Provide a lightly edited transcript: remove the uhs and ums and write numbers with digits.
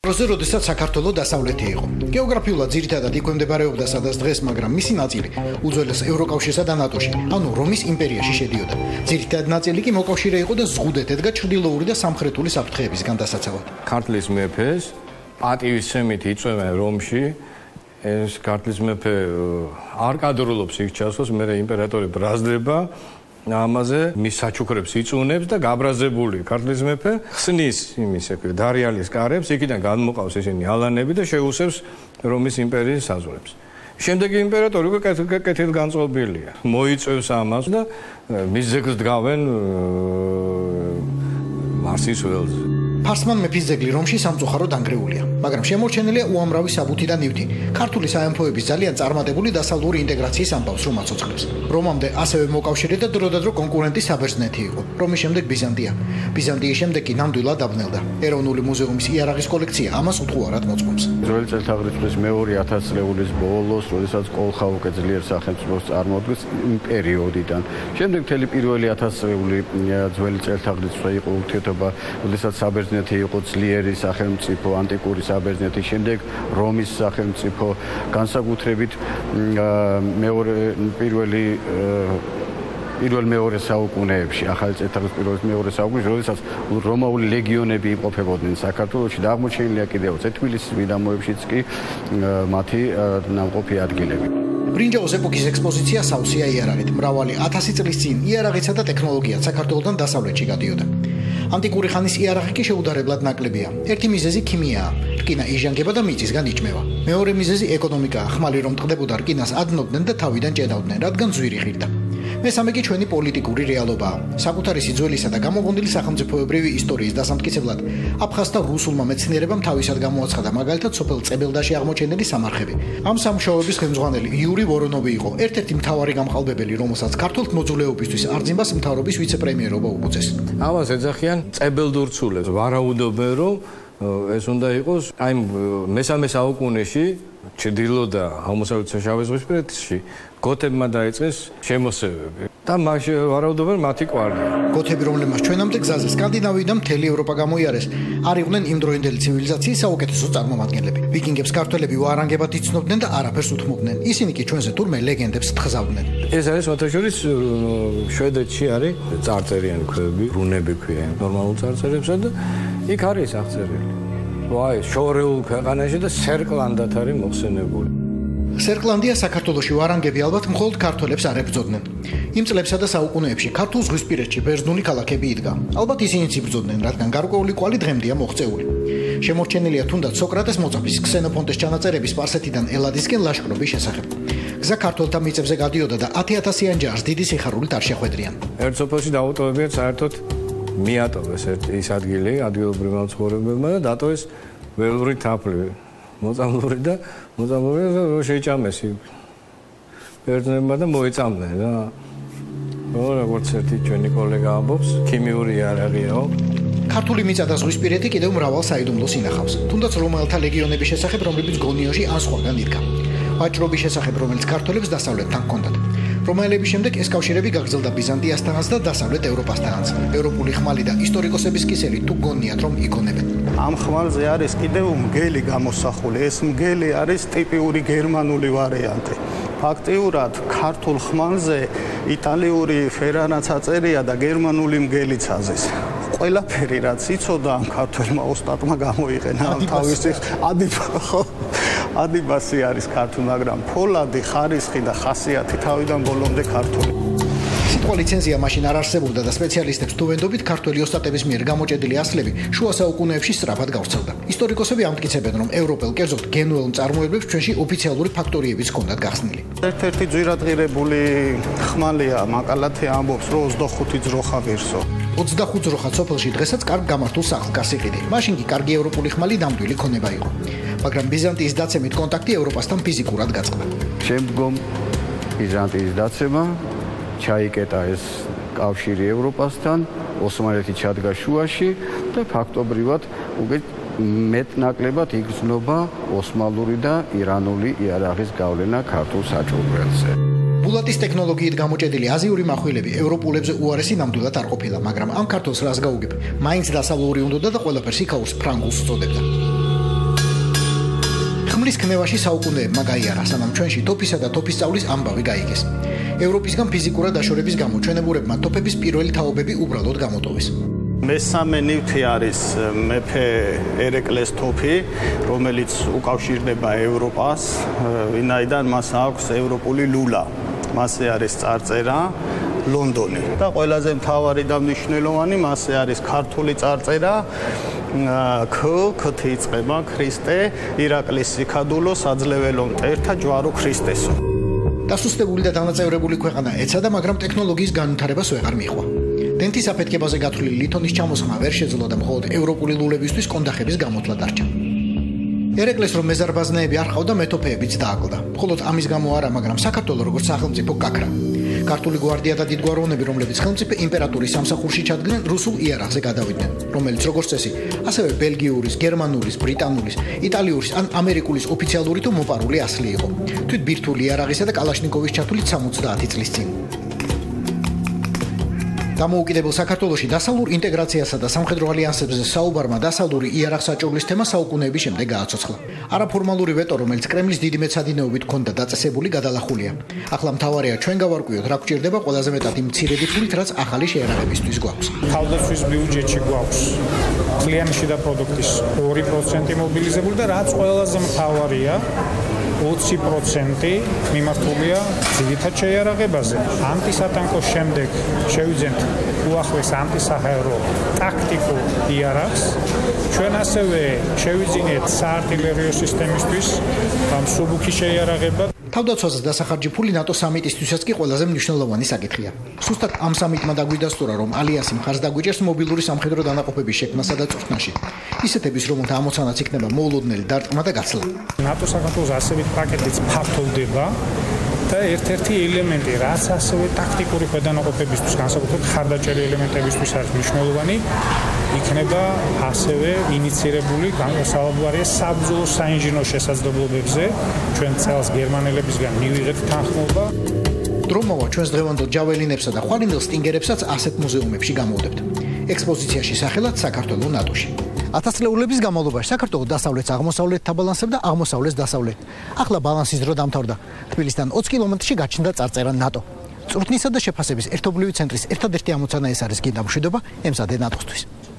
როდესაც საქართველო დასავლეთი იყო. გეოგრაფიულად ძირითადად იქვემდებარეობდა სადაც დღეს, მაგრამ მისი ნაწილი უძველეს ევროკავშირსა და ნატოში, ანუ რომის იმპერიაში შედიოდა. ძირითადად ნაწილი კი მოკავშირე იყო და ზღუდეთ ედგა ჩრდილოური და სამხრეთული საფრთხეების განდასაცავად. ქართლის მეფეს პატივისცემით იწვევენ რომში. ეს ქართლის მეფე არ კადრულობს იქ ჩასვას, მერე იმპერატორი ბრაზდება. ამაზე მის საჩუქრებს იწუნებს და გაბრაზებული ქართლის მეფე ხსნის იმის დარიალის კარებს, იქიდან განმოყავს ისინი ალანები და შეუსევს რომის იმპერიის საზღვრებს. შემდეგი იმპერატორი უკვე კეთილგანწყობილია. მოიწევს ამას და მის ძეგლს დგავენ მარსის ველზე. ფარსმან მეფის ძეგლი რომში სამწუხაროდ დანგრეულია, მაგრამ შემორჩენილია უამრავი საბუთი და ნივთი. ქართული საამფოების ძალიან წარმატებული დასავლური ინტეგრაციის ამბავს, რომ აცოცხლებს. რომამდე ასევე მოკავშირედა დროდადრო კონკურენტი საბერძნეთი იყო, რომის შემდეგ ბიზანტია. ბიზანტიის შემდეგ კი ნამდვილად დაბნელდა. ეროვნული მუზეუმის იარაღის კოლექცია ამას უთუარად მოწმობს. ძველი წელთაღრიცხვის მეორე 1000 წლების ბოლოს, როდესაც კოლხა უკვე ძლიერ სახელმწიფოს წარმოადგენს იმ პერიოდიდან. შემდეგ მთელი პირველი 1000 წლეული ძველი წელთაღრიცხვა იყო ურთიერთობა, როდესაც საბერძნეთი იყო ძლიერი სახელმწიფო, ანტიკური საბერძნეთი, შემდეგ რომის სახელმწიფო, განსაკუთრებით პირველ-მეორე საუკუნეებში, ახალი წელთაღრიცხვის პირველ-მეორე საუკუნეებში, როდესაც რომაული ლეგიონები იმყოფებოდნენ საქართველოში და აღმოჩენილია კიდევ თბილისის მიდამოებშიც კი მათი ნამყოფი ადგილები. ბრინჯაოს ეპოქის ექსპოზიცია სავსეა იარაღით. მრავალი 1000 წლის წინ იარაღიცა და ტექნოლოგია საქართველოდან დასავლეთში გადიოდა. ანტიკური ხანის იარაღი კი შეუდარებლად ნაკლებია. ერთი მიზეზი ქიმიაა. რკინა იჟანგება და მიწისგან იჭმევა. მეორე მიზეზი ეკონომიკაა. ხმალი რომ ტყდებოდა, რკინას ადნობდნენ და თავიდან ჭედავდნენ, რადგან ზვირი ღირდა. მესამე კი ჩვენი პოლიტიკური რეალობაა. საკუთარი სიძველისა და გამოგონილი სახელმწიფოებრივი ისტორიის დასამტკიცებლად აფხაზთა რუსულმა მეცნიერებამ თავისად გამოაცხადა მაგალითად სოფელ წებელდაში აღმოჩენილი სამარხები. ამ სამუშაოების ხელმძღვანელი იური ვორონოვი იყო ერთ-ერთი მთავარი გამყალბებელი, რომელსაც ქართულ მოძულეობისთვის არძიმბას მთავრობის ვიცე-პრემიერობა უწეს. ამას ეძახიან წებელდურცულებს. ვარაუდობენ, რომ ეს უნდა იყოს აი მესამე საუკუნეში ჩრდილო და აღმოსავლეთ შავიზღვისპირეთში გოთებმა დაიწყეს შემოსევები და მას ვარაუდობენ მათი კვარგია. გოთები, რომლებმაც ჩვენამდე გზაზე სკანდინავიიდან მთელი ევროპა გამოიარეს, არ იყვნენ იმდროინდელი ცივილიზაციის საუკეთესო წარმომადგენლები. ვიკინგებს ქართველები ვარანგებად იცნობდნენ და არაფერს უთმობდნენ. ისინი კი ჩვენზე თურმე ლეგენდებს თხზავდნენ. ეს არის მოთაშორის შვედეთში არის წარწერიანი ქვები, რუნები ქვია ნორმალურ წარწერებსა და იქ არის აღწერილი. ვაი, შორეულ ქვეყანაში და სერკლანდად არის მოხსენებული. სერკლანდია საქართველოში ვარანგები ალბათ მხოლოდ ქართველებს არ ებრძოდნენ. იმ წლებსა და საუკუნეებში ქართულ ზღვისპირეთში ბერძნული ქალაქები იდგა. ალბათ ისინიც იბრძოდნენ, რადგან გარკვეული კვალი დღემდეა მოღწეული. შემორჩენილია თუნდაც სოკრატეს მოწაფის, ქსენოფონტეს ჩანაწერები სპარსეთიდან ელადისკენ ლაშქრობის შესახებ. გზა ქართველთა მიწებზე გადიოდა და 10,000-იან ჯარს დიდი სიხარულით არ შეხვედრიან. ერთ სოფელში დაუტოვებიათ საერთოდ მიატოვეს ის ადგილი ადგილობრივმა მცხოვრებლებმა და დატოვეს ველური თაფლი. მოწამლური და შეიჭამეს ბერძნებმა და მოეწამნენ რა. როგორც ერთი ჩვენი კოლეგა ამბობს, ქიმიური იარაღიაო. ქართული მიწა და ზღვისპირეთი კიდევ მრავალ საიდუმლოს ინახავს. თუნდაც რომაელთა ლეგიონების შესახებ, რომლებიც გონიოში ან სხვაგან იდგა. ვაჭრობის შესახებ, რომელიც ქართველებს დასავლეთთან ჰქონდათ. რომაელების შემდეგ ეს კავშირები გაგრძელდა ბიზანტიასთანაც და დასავლეთ ევროპასთანაც. ევროპული ხმალი და ისტორიკოსების კისერი თუ გონიათ, რომ იგონებენ. ამ ხმალზე არის კიდევ მგელი გამოსახული. ეს მგელი არის ტიპიური გერმანული ვარიანტი. ფაქტიურად ქართულ ხმალზე იტალიური ფერანაც აწერია და გერმანული მგელიც აზის. ყველაფერი რაც იცოდა ამ ქართველმა ოსტატმა გამოიყენა თავისი ადიბასი არის ქართული, მაგრამ ფოლადი, ხარისხი და ხასიათი თავიდან ბოლომდე ქართული. სიტყვა ლიცენზია მაშინ არ არსებობდა და სპეციალისტებს თუ ვენდობით ქართველი ოსტატების მიერ გამოჭედილი ასლები შუა საუკუნეებში სწრაფად გავრცელდა. ისტორიკოსები ამტკიცებენ, რომ ევროპელ, კერძოდ გენუელ მწარმოებლებს ჩვენში ოფიციალური ფაქტორიებიც ჰქონდათ გახსნილი. ერთ-ერთი ძვირადღირებული ხმალია მაკალათე ამბობს, რომ 25 ძროხა ღირსო. 25 ძროხა სოფელში დღესაც კარგ გამართულ სახლს იყიდი. მაშინ კი კარგი ევროპული ხმალი ნამდვილი ქონება იყო. მაგრამ ბიზანტიის დაცემით კონტაქტი ევროპასთან ფიზიკურად გაწყდა. შემდგომ ბიზანტიის დაცემა ჩაიკეტა ეს კავშირი ევროპასთან, ოსმალეთი ჩადგა შუაში და ფაქტობრივად უკვე მეტნაკლებად იგრძნობა ოსმალური და ირანული იარაღის გავლენა ქართულ საჭურველზე. ბულატის ტექნოლოგიით გამოჭედილი აზიური מחვილები ევროპულებზე უარესი ნამდვილად არ ყოფილა, მაგრამ ამ ქართულს რას გაუგებ? მაინც დასავლური უნდოდა და ყველაფერს იქაურს ფრანგულს უწოდებდა. თქმევაში საუკუნეებმა გაიარა, სანამ ჩვენში თოფისა და თოფისწავლის ამბავი გაიგეს. ევროპისგან ფიზიკურად დაშორების გამო ჩვენებურებმა თოფების პირველი თაობები უბრალოდ გამოტოვეს. მესამე ნივთი არის მეფე ერეკლეს თოფი, რომელიც უკავშირდება ევროპას, ვინაიდან მას აქვს ევროპული ლულა. მასზე არის წარწერა ლონდონი და ყველაზე მთავარი და მნიშვნელოვანი მასზე არის ქართული წარწერა ქ-ით იწყება ქრისტე, ირაკლის სიქადულო, საძლეველო მტერთა ჯვარო ქრისტესო. დასუსტებული და დანაწევრებული ქვეყანა ეცადა, მაგრამ ტექნოლოგიის განვითარებას ვეღარ მიჰყვა. დენთის აფეთქებაზე გათვლილი ლითონის ჩამოსხმა ვერ შეძლო და მხოლოდ ევროპული ლულებისთვის კონდახების გამოთვლა დარჩა. ერეკლეს რომ მეზარბაზნეები არ ყავდა, მეთოფეებიც დააკლდა. მხოლოდ ამის გამო არა, მაგრამ საქართველოს როგორც სახელმწიფო გაქრა. ქართული გვარდია და დიდგვაროვნები, რომლებიც ხელმწიფე იმპერატორის სამსახურში ჩადგნენ, რუსულ იარაღზე გადავიდნენ, რომელიც როგორც წესი, ასევე ბელგიურის, გერმანულის, ბრიტანულის, იტალიური ან ამერიკულის ოფიციალური თუ მოპარული ასლი იყო. თვით ბირთვული იარაღისა და კალაშნიკოვის ჩათვლით 70 წლის წინ. დამოუკიდებელ საქართველოში დასავლურ ინტეგრაციასა და სამხედრო ალიანსებზე საუბარმა დასავლური იარაღსაჭურვლის თემა საუკუნეების შემდეგ გააცოცხლა. არაფორმალური ვეტო, რომელიც კრემლის დიდი მეცადინეობით ჰქონდა დაწესებული, გადალახულია. ახლა მთავარია ჩვენ გავარკვიოთ, რა გვჭირდება ყველაზე მეტად იმ მცირედი ფულით, რაც ახალი შეიარაღებისთვის გვაქვს. თავდაცვის ბიუჯეტში გვაქვს კლიანი შიდა პროდუქტის 2% მობილიზებული და რაც ყველაზე მთავარია 20% მიმართულია ძირითად შეიარაღებაზე. ანტისატანკოს შემდეგ შევიძენთ უახლეს ანტისაჰაერო ტაქტიკულ იარაღს. ჩვენ ასევე შევიძინეთ საარტილერიო სისტემისთვის მსუბუქი შეიარაღება. თავდაცვაზე დასახარჯი ფული ნატო სამიტისთვისაც კი ყველაზე მნიშვნელოვანი საკითხია. სუსტად ამ სამიტმა დაგვიდასტურა, რომ ალიანსი მხარს დაგვიჭერს მობილური სამხედრო დანაყოფების შექმნასა და წვრთნაში. ისეთების, რომელთა ამოცანაც იქნება მოულოდნელი დარტყმა და გაცლა. ნატო საქართველოს ასევით პაკეტიც ფართოვდება და ერთ-ერთი ელემენტი, რაც ასევე ტაქტიკური ქვედანაყოფებისთვის, განსაკუთრებით ხარდაჭერი ელემენტებისთვის არის მნიშვნელოვანი, იქნება ასევე ინიცირებული განსხვავებული საბრძოლო საინჟინრო შესაძლებლობებზე. ჩვენ წელს გერმანელებისგან მივიღეთ თანხმობა. დრომოვა ჩვენს დღევანდელ ჯაველინებსა და ხვალინდელ სტინგერებსაც ასეთ მუზეუმებში გამოვდებთ. ექსპოზიციაში სახელად საქართველოს ნატოში. ათასწლეულების განმავლობაში საქართველოს დასავლეთს აღმოსავლეთ თაბალანსებდა, აღმოსავლეთს დასავლეთ. ახლა ბალანსის დრო დამთავრდა. თბილისთან 20 კილომეტრში გაჩნდა წარწერა ნატო. წვრთნისა და შეფასების ერთობლივი ცენტრის ერთადერთი ამოცანა ეს არის გინდა მშვიდობა ემსადე ნატოსთვის.